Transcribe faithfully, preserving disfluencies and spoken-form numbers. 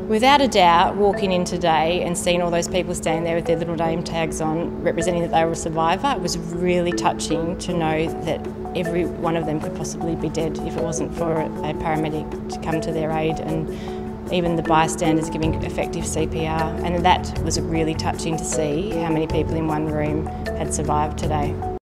Without a doubt, walking in today and seeing all those people standing there with their little name tags on, representing that they were a survivor, it was really touching to know that every one of them could possibly be dead if it wasn't for a paramedic to come to their aid, and even the bystanders giving effective C P R. And that was really touching to see how many people in one room had survived today.